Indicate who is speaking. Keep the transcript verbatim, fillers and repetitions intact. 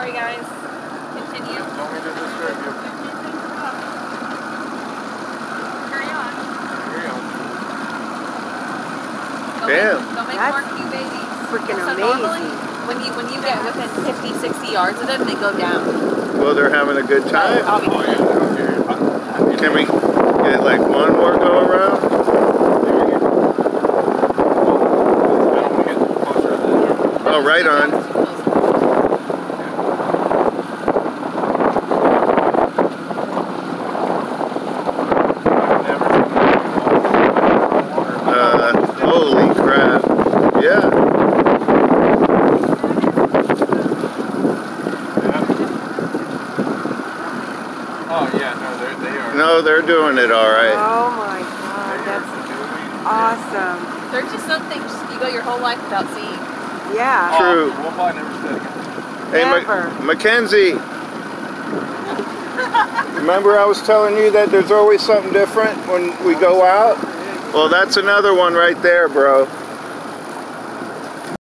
Speaker 1: Sorry guys. Continue.
Speaker 2: Don't mean to disturb you.
Speaker 1: Carry on.
Speaker 2: Carry on.
Speaker 1: Go
Speaker 3: Damn.
Speaker 1: Make, go make
Speaker 4: That's
Speaker 1: more cute babies.
Speaker 4: Freaking
Speaker 1: so
Speaker 4: amazing.
Speaker 1: normally, when you when you get within fifty, sixty yards of them, they go down.
Speaker 3: Well, they're having a good time.
Speaker 1: I'll be
Speaker 2: Oh yeah, I don't care. I, I
Speaker 3: Can we get like one more go around? Oh, right on. Uh, holy crap. Yeah.
Speaker 2: Oh yeah, no, they're, they are.
Speaker 3: No, they're doing it all right.
Speaker 4: Oh my god, that's awesome.
Speaker 1: There's just some things you go your whole life without seeing.
Speaker 4: Yeah.
Speaker 3: True.
Speaker 2: Oh, we'll probably never see that again.
Speaker 3: Hey,
Speaker 4: Never.
Speaker 3: Ma Mackenzie. Remember I was telling you that there's always something different when we go out? Well, that's another one right there, bro.